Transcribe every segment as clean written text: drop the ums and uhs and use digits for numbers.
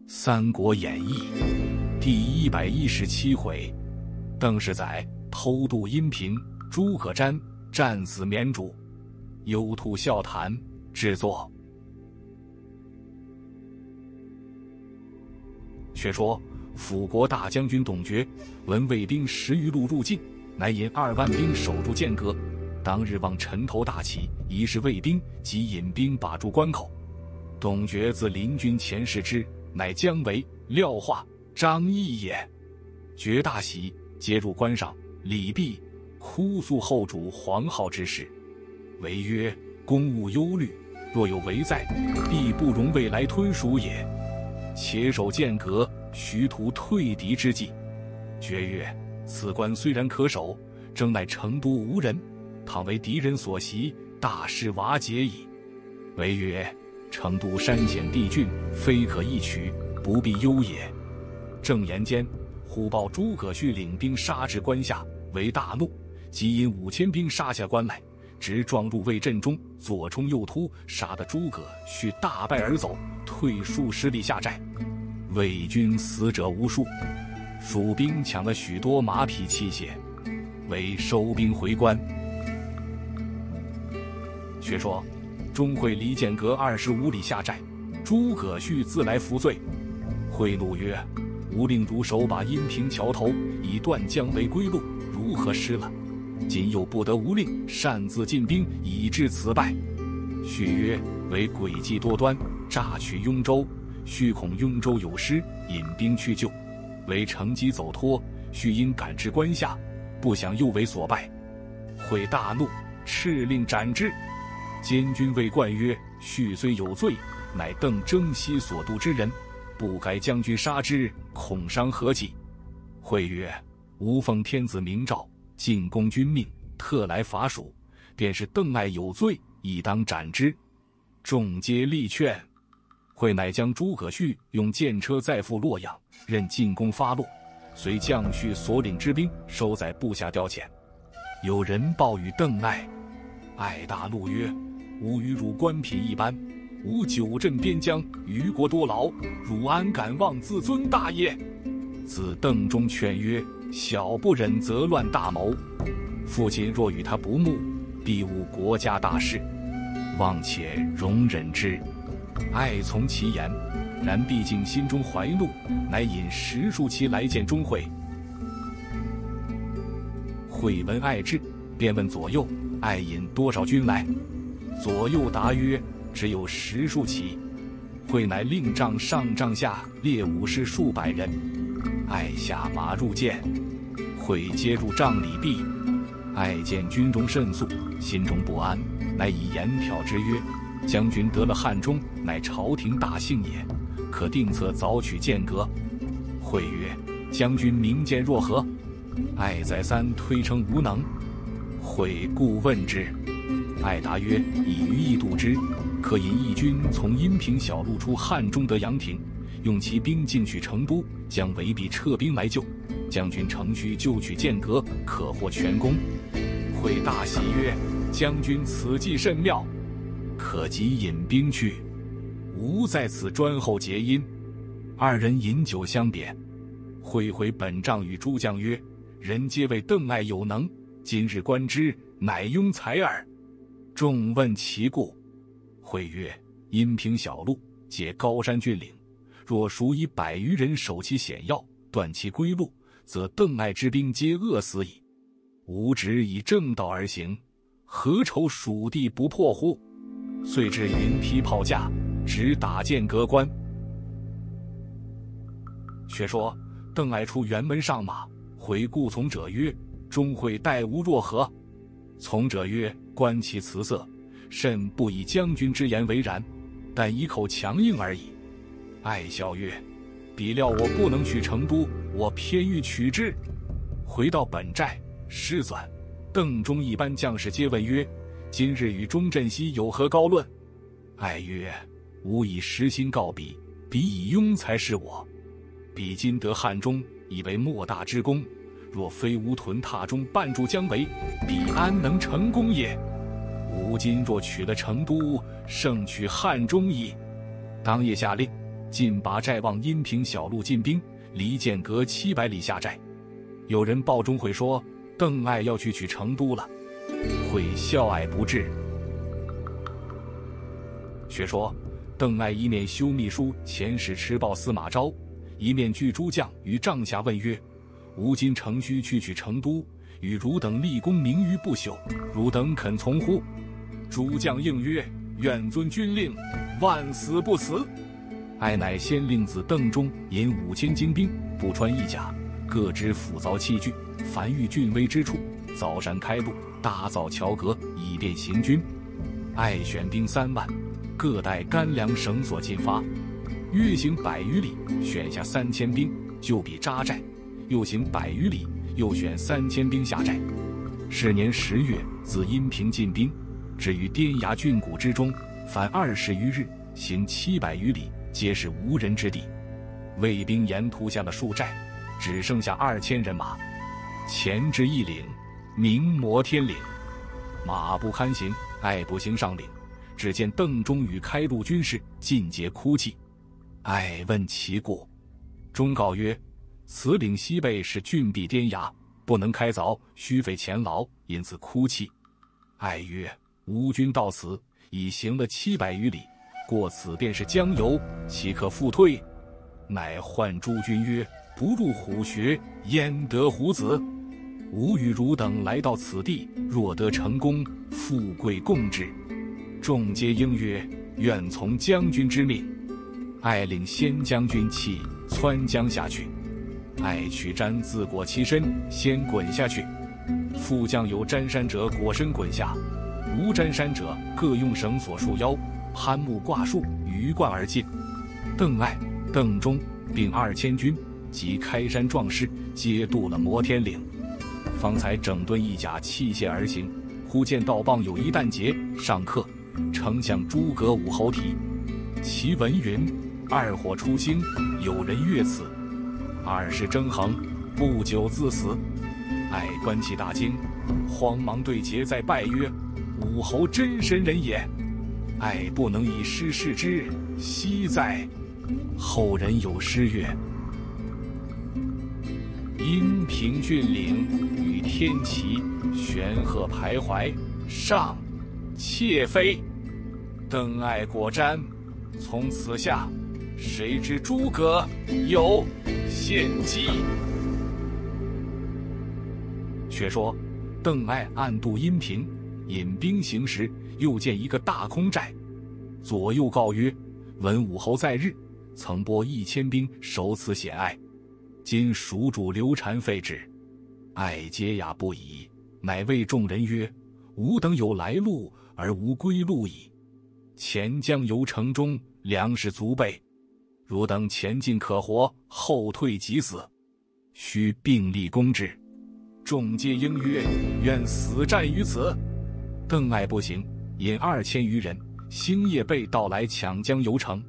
三国演义》第117回，邓世载偷渡阴平，诸葛瞻战死绵竹。幽兔笑谈制作。却说辅国大将军董厥闻魏兵10余路入晋，乃引2万兵守住剑阁。当日望尘头大起，疑是魏兵，即引兵把住关口。董厥自临军前视之，乃姜维、廖化、张翼也。厥大喜，皆入关上。李泌哭诉后主黄皓之事。维曰：公务忧虑，若有维在，必不容未来吞蜀也。且守剑阁，徐图退敌之计。厥曰：此关虽然可守，征乃成都无人，倘为敌人所袭，大事瓦解矣。维曰：成都山险地峻，非可一取，不必忧也。正言间，忽报诸葛绪领兵杀至关下，为大怒，即引5000兵杀下关来，直撞入魏阵中，左冲右突，杀得诸葛绪大败而走，退数10里下寨。魏军死者无数，蜀兵抢了许多马匹器械，为收兵回关。却说钟会离剑阁25里下寨，诸葛绪自来扶罪。会怒曰：吾令汝守把阴平桥头，以断姜维归路，如何失了？今又不得无令，擅自进兵，以致此败。绪曰：为诡计多端，诈取雍州。绪恐雍州有失，引兵去救。为乘机走脱，绪因赶至关下，不想又为所败。会大怒，敕令斩之。监军谓冠曰：绪虽有罪，乃邓征西所度之人，不该将军杀之，恐伤和气。会曰：吾奉天子明诏，进攻君命，特来伐蜀，便是邓艾有罪，亦当斩之。众皆力劝。会乃将诸葛绪用剑车载赴洛阳，任进攻发落，随将绪所领之兵收在部下调遣。有人报与邓艾，艾大怒曰：吾与汝官品一般，吾久镇边疆，于国多劳，汝安敢妄自尊大业？子邓中劝曰：小不忍则乱大谋，父亲若与他不睦，必误国家大事，望且容忍之。艾从其言，然毕竟心中怀怒，乃引10数骑来见钟会。会闻艾至，便问左右：艾引多少军来？左右答曰：只有10数骑。会乃令帐上帐下列武士数百人。艾下马入见，会接入帐里避。艾见军中甚肃，心中不安，乃以言挑之曰：将军得了汉中，乃朝廷大幸也，可定策早取剑阁。会曰：将军明鉴若何？艾再三推称无能。会故问之。艾答曰：以于意度之，可引义军从阴平小路出汉中得阳亭，用其兵进取成都，将围必撤兵来救。将军乘虚就取剑阁，可获全功。会大喜曰：将军此计甚妙，可即引兵去，吾在此专候结因。2人饮酒相别。会回本帐与诸将曰：人皆谓邓艾有能，今日观之，乃庸才耳。众问其故。会曰：阴平小路，皆高山峻岭，若蜀以100余人守其险要，断其归路，则邓艾之兵皆饿死矣。吾只以正道而行，何愁蜀地不破乎？遂至云梯炮架，直打剑阁关。却说邓艾出辕门上马，回顾从者曰：钟会待吾若何？从者曰：观其辞色，甚不以将军之言为然，但以口强硬而已。艾笑曰：比料我不能取成都，我偏欲取之。回到本寨，师纂、邓钟一般将士皆问曰：今日与钟镇西有何高论？艾曰：吾以实心告彼，彼以庸才是我。彼今得汉中，以为莫大之功，若非吾屯榻中绊住姜维，彼安能成功也？吾今若取了成都，胜取汉中矣。当夜下令， 进拔寨望阴平小路进兵，离剑阁700里下寨。有人报钟会说，邓艾要去取成都了。会笑艾不至。却说邓艾一面修秘书遣使持报司马昭，一面聚诸将于帐下问曰：吾今诚须去取成都，与汝等立功名于不朽，汝等肯从乎？诸将应曰：愿遵军令，万死不辞。艾乃先令子邓忠引5000精兵，不穿衣甲，各执斧凿器具，凡遇峻危之处，凿山开路，搭造桥阁，以便行军。艾选兵3万，各带干粮绳索进发，约行100余里，选下3000兵，就彼扎寨。又行100余里，又选3000兵下寨。是年10月，自阴平进兵，至于滇崖峻谷之中，凡20余日，行700余里，皆是无人之地。魏兵沿途下了数寨，只剩下2000人马。前至一岭，名摩天岭，马不堪行，艾步行上岭，只见邓忠与开路军士尽皆哭泣。艾问其故，忠告曰：此岭西背是峻壁颠崖，不能开凿，须费钱劳，因此哭泣。艾曰：吾军到此已行了700余里，过此便是江油，岂可复退？乃唤诸军曰：不入虎穴，焉得虎子？吾与汝等来到此地，若得成功，富贵共之。众皆应曰：愿从将军之命。艾领先将军弃湍江下去。艾取毡自裹其身，先滚下去。副将有毡衫者裹身滚下，无毡衫者各用绳索束腰，攀木挂树，鱼贯而进。邓艾、邓忠并2000军及开山壮士，皆渡了摩天岭，方才整顿衣甲器械而行。忽见道傍有一担节，上刻丞相诸葛武侯题，其文云：二火初兴，有人越此，2世争衡，不久自死。艾观其大惊，慌忙对节再拜曰：武侯真神人也。艾不能以诗示之，惜哉！后人有诗曰：阴平峻岭与天齐，玄鹤徘徊，上窃飞。邓艾果瞻，从此下，谁知诸葛有献计。却说邓艾暗渡阴平，引兵行时，又见一个大空寨，左右告曰：闻武侯在日，曾拨1000兵守此险隘，今蜀主刘禅废之。艾嗟哑不已，乃谓众人曰：吾等有来路，而无归路矣。前将由城中，粮食足备，汝等前进可活，后退即死，须并力攻之。众皆应曰：愿死战于此。邓艾不行，引2000余人，星夜备到来抢将由城。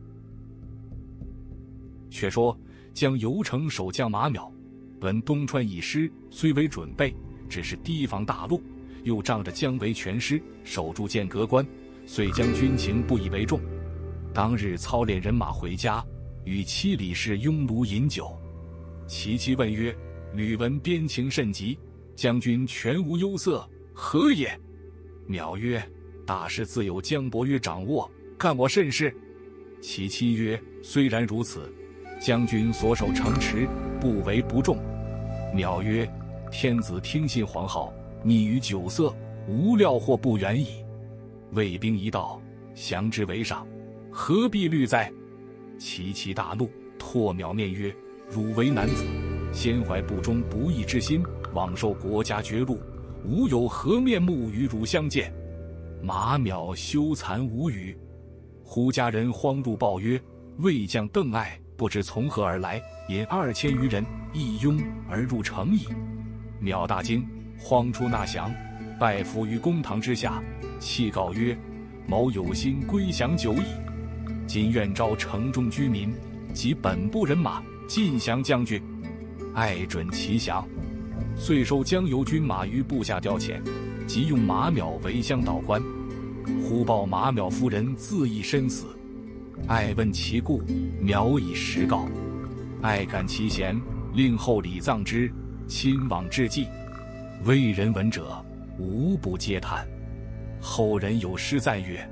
却说将由城守将马邈，闻东川已失，虽为准备，只是提防大路，又仗着姜维全师，守住剑阁关，遂将军情不以为重。当日操练人马回家，与妻李氏拥炉饮酒。其妻问曰：吕闻边情甚急，将军全无忧色，何也？邈曰：大事自有姜伯约掌握，干我甚事。其妻曰：虽然如此，将军所守城池，不为不重。邈曰：天子听信皇号，溺于酒色，无料或不远矣。魏兵一到，降之为上，何必虑哉？其妻大怒，唾邈面曰：汝为男子，先怀不忠不义之心，枉受国家绝禄，吾有何面目与汝相见？马邈羞惭无语。忽家人慌入报曰：魏将邓艾不知从何而来，引2000余人一拥而入城矣。邈大惊，慌出纳降，拜伏于公堂之下，泣告曰：某有心归降久矣，今愿召城中居民及本部人马，尽降将军。艾准其降，遂收江油军马于部下调遣，即用马邈为乡导官。忽报马邈夫人自缢身死。 爱问其故，苗以实告。爱感其贤，令后礼葬之，亲往之际，为人闻者，无不嗟叹。后人有诗赞曰：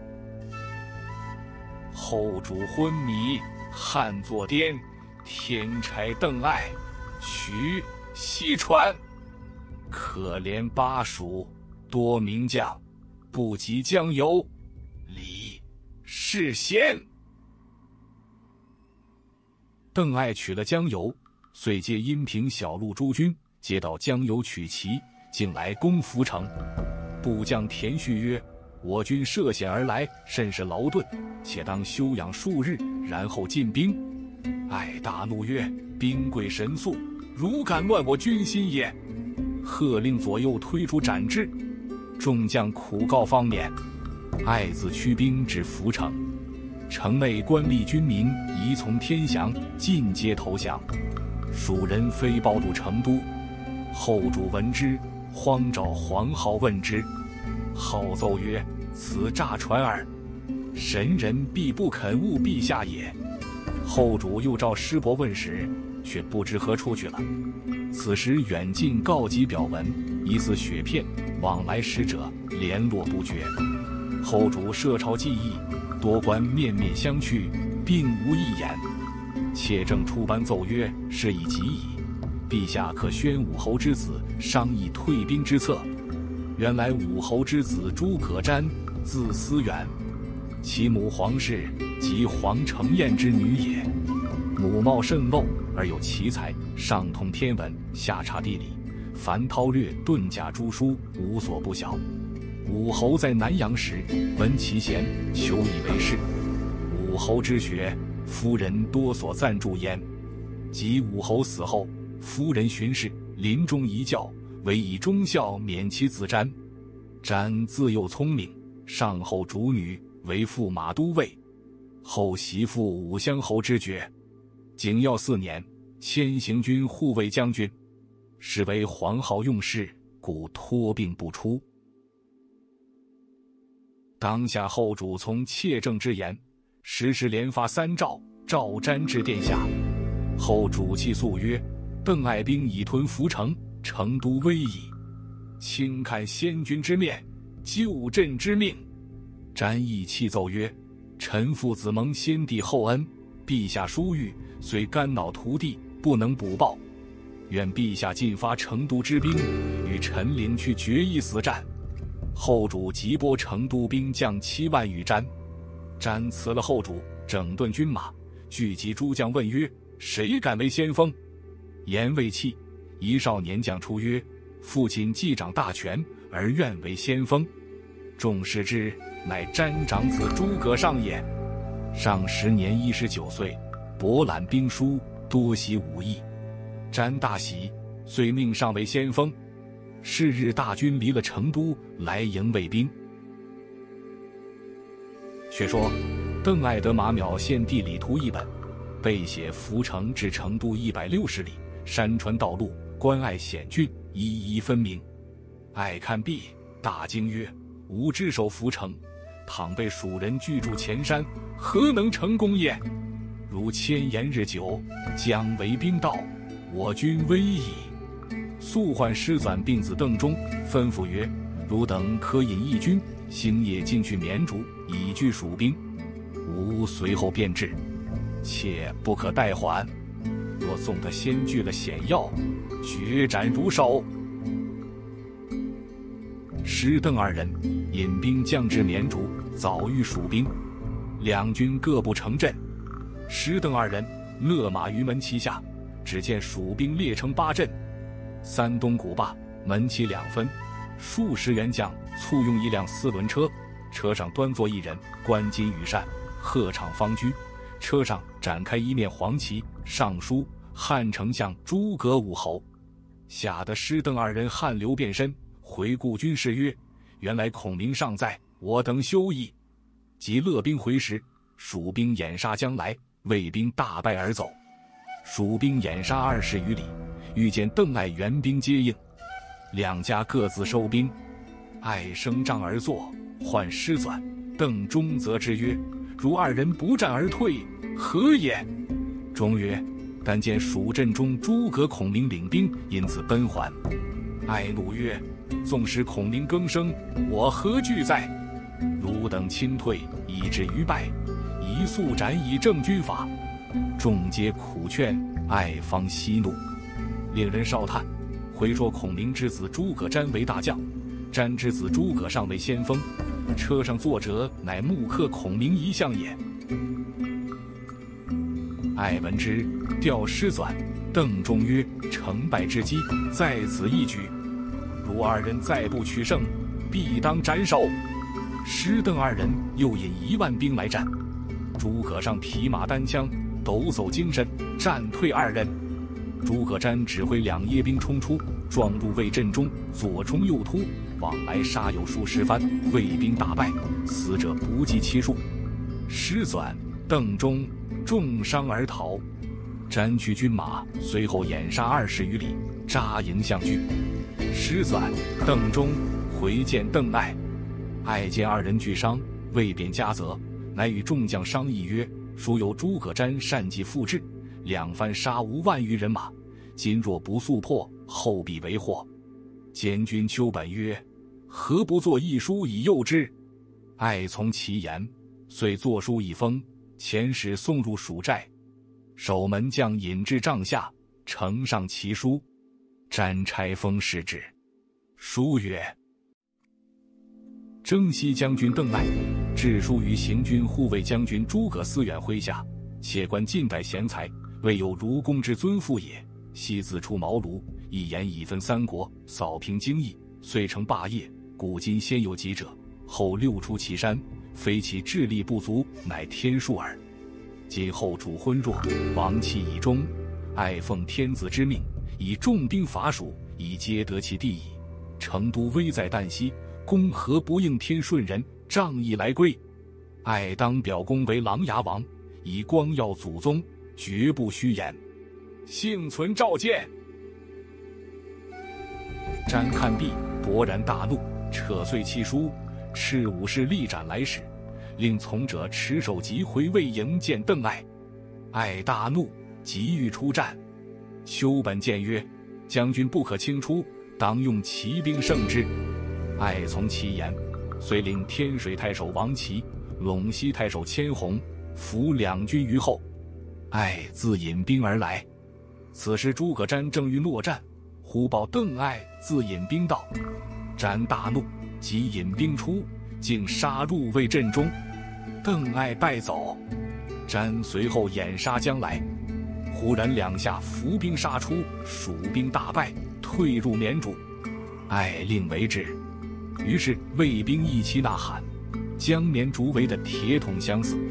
后主昏迷，汉作颠，天柴邓艾，徐西川。可怜巴蜀，多名将，不及江油，李是贤。邓艾取了江油，遂借阴平小路诸军，皆到江油取齐，竟来攻涪城。部将田旭曰：我军涉险而来，甚是劳顿，且当休养数日，然后进兵。艾大怒曰：兵贵神速，如敢乱我军心也！喝令左右推出斩之。众将苦告方免。艾自驱兵至涪城，城内官吏军民宜从天降，尽皆投降。蜀人飞报入成都，后主闻之，慌召黄皓问之。皓奏曰：此诈传耳，神人必不肯误陛下也。后主又召师伯问时，却不知何处去了。此时远近告急表文，疑似雪片，往来使者联络不绝。后主设朝记忆，多官面面相觑，并无一言。且正出班奏曰：事已急矣，陛下可宣武侯之子商议退兵之策。原来武侯之子诸葛瞻，字思远，其母黄氏即黄承彦之女也。母貌甚陋，而有奇才，上通天文，下察地理，凡韬略遁甲诸书，无所不晓。武侯在南阳时，闻其贤，求以为士。武侯之学，夫人多所赞助焉。及武侯死后，夫人巡视，临终遗教，唯以忠孝免其子瞻。瞻自幼聪明，上后主女，为驸马都尉，后袭复武乡侯之爵。景耀4年，迁行军护卫将军，是为黄皓用事，故托病不出。当下后主从切正之言，时时连发3诏，诏瞻至殿下。后主泣诉曰：邓艾兵已屯涪城，成都危矣，轻看先君之面，救朕之命。瞻亦泣奏曰：臣父子蒙先帝厚恩，陛下殊遇，虽肝脑涂地，不能补报。愿陛下尽发成都之兵，与陈陵去决一死战。后主急拨成都兵将7万与瞻。瞻辞了后主，整顿军马，聚集诸将，问曰：谁敢为先锋？言未弃，一少年将出曰：父亲既掌大权，而愿为先锋。众视之，乃瞻长子诸葛尚也。尚时年19岁，博览兵书，多习武艺。瞻大喜，遂命上为先锋。是日大军离了成都，来迎卫兵。却说邓艾得马邈县地理图一本，备写涪城至成都160里，山川道路，关隘险峻，一一分明。艾看毕，大惊曰：吾之守涪城，倘被蜀人拒住前山，何能成功也？如千言日久，将为兵到，我军危矣。速唤师纂并子邓忠，吩咐曰：汝等可引义军，星夜进去绵竹，以拒蜀兵。吾随后便至，切不可怠缓。若纵得先据了险要，决斩如手。师邓二人引兵将至绵竹，早遇蜀兵，两军各不成阵。师邓二人勒马于门旗下，只见蜀兵列成8阵。三东鼓罢，门旗2分，数十员将簇拥一辆4轮车，车上端坐一人，冠巾羽扇，鹤氅方居。车上展开一面黄旗，上书汉丞相诸葛武侯。吓得师邓二人汗流遍身，回顾军士曰：原来孔明尚在，我等休矣。及勒兵回时，蜀兵掩杀将来，魏兵大败而走。蜀兵掩杀20余里，遇见邓艾援兵接应，两家各自收兵。艾升帐而坐，唤师纂，邓忠则之曰： 如二人不战而退，何也？”中曰：“但见蜀阵中诸葛孔明领兵，因此奔还。”爱怒曰：“纵使孔明更生，我何惧哉？汝等亲退，以至于败，宜速斩以正军法。”众皆苦劝，爱方息怒。令人少叹，回说孔明之子诸葛瞻为大将，瞻之子诸葛尚为先锋，车上坐者乃木刻孔明遗像也。爱闻之，调师纂。邓忠曰：“成败之机在此一举，如二人再不取胜，必当斩首。”师邓二人又引1万兵来战，诸葛尚匹马单枪，抖擞精神，战退二人。诸葛瞻指挥2耶兵冲出，撞入魏阵中，左冲右突，往来杀有数十番，魏兵大败，死者不计其数。师纂、邓忠重伤而逃。瞻驱军马随后掩杀20余里，扎营相拒。师纂、邓忠回见邓艾，艾见二人俱伤，未便加责，乃与众将商议曰：“孰有诸葛瞻善计复制，2番杀无万余人马，今若不速破，后必为祸。”监军丘本曰：“何不作一书以诱之？”艾从其言，遂作书一封，遣使送入蜀寨。守门将引至帐下，呈上其书。瞻拆封视之，书曰：“征西将军邓艾，致书于行军护卫将军诸葛思远麾下，且观近代贤才，未有如公之尊父也。昔自出茅庐，一言以分三国，扫平荆益，遂成霸业。古今先有己者，后六出祁山，非其智力不足，乃天数耳。今后主昏弱，亡气已终，爱奉天子之命，以重兵伐蜀，以皆得其地矣。成都危在旦夕，公何不应天顺人，仗义来归？爱当表公为琅琊王，以光耀祖宗，绝不虚言。幸存召见。”瞻看毕，勃然大怒，扯碎其书，斥武士力斩来使，令从者持首级回魏营见邓艾。艾大怒，急欲出战。丘本谏曰：“将军不可轻出，当用骑兵胜之。”艾从其言，遂领天水太守王齐、陇西太守千红伏2军于后。艾自引兵而来。此时诸葛瞻正欲搦战，忽报邓艾自引兵到。瞻大怒，即引兵出，竟杀入魏阵中。邓艾败走。瞻随后掩杀将来，忽然2下伏兵杀出，蜀兵大败，退入绵渚。艾令为之。于是魏兵一齐呐喊，将绵渚围得铁桶相似。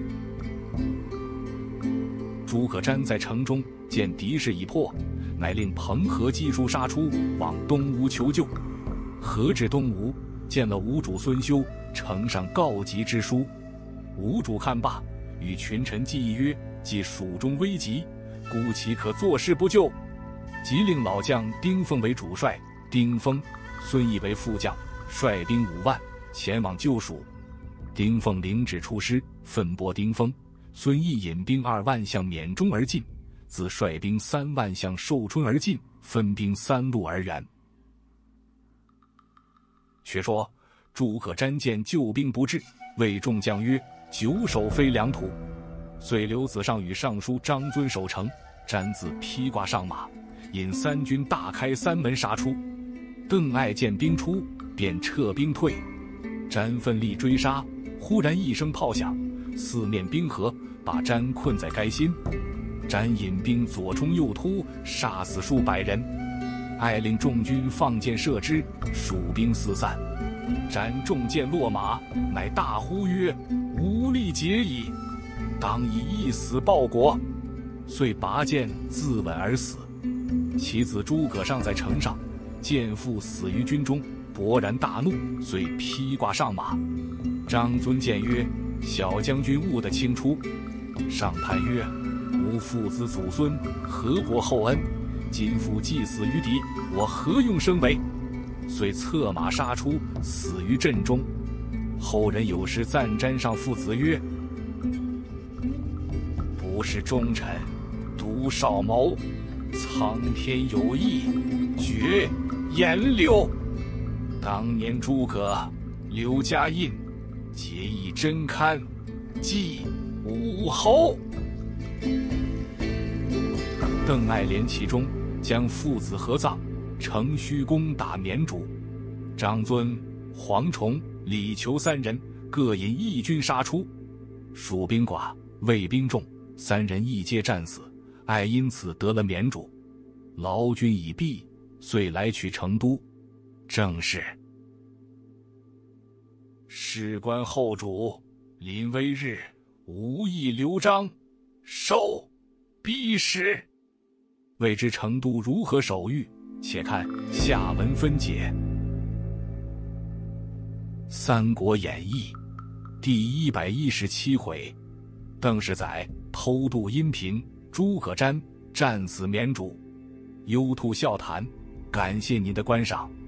诸葛瞻在城中见敌势已破，乃令彭和击书杀出，往东吴求救。何至东吴，见了吴主孙休，呈上告急之书。吴主看罢，与群臣计议曰：“既蜀中危急，孤岂可坐视不救？”即令老将丁奉为主帅，丁奉、孙毅为副将，率兵5万前往救蜀。丁奉领旨出师，奋拨丁奉、孙毅引兵2万向缅中而进，自率兵3万向寿春而进，分兵3路而援。却说诸葛瞻见救兵不至，谓众将曰：“久守非良土。”遂留子尚与尚书张遵守城。瞻自披挂上马，引3军大开3门杀出。邓艾见兵出，便撤兵退。瞻奋力追杀，忽然一声炮响，四面兵合，把瞻困在该心。瞻引兵左冲右突，杀死数百人。艾令众军放箭射之，蜀兵四散。瞻中箭落马，乃大呼曰：“无力解矣，当以一死报国。”遂拔剑自刎而死。其子诸葛尚在城上，见父死于军中，勃然大怒，遂披挂上马。张遵谏曰：“小将军务得轻出。”上叹曰：“吾父子祖孙，何国厚恩？今父既死于敌，我何用生为？”遂策马杀出，死于阵中。后人有诗赞瞻上父子曰：“ 不是忠臣，独少谋。苍天有意，绝颜柳。当年诸葛、刘家印结义真堪，祭武侯。邓艾怜其中，将父子合葬，乘虚攻打绵竹。张遵、黄崇、李求三人各引义军杀出，蜀兵寡，魏兵众，三人一皆战死。艾因此得了绵竹，劳军已毕，遂来取成都。正是事关后主，临危日，无意留章，受逼使。未知成都如何守御，且看下文分解。《三国演义》第117回，邓氏载偷渡阴平，诸葛瞻战死绵竹。幽兔笑谈，感谢您的观赏。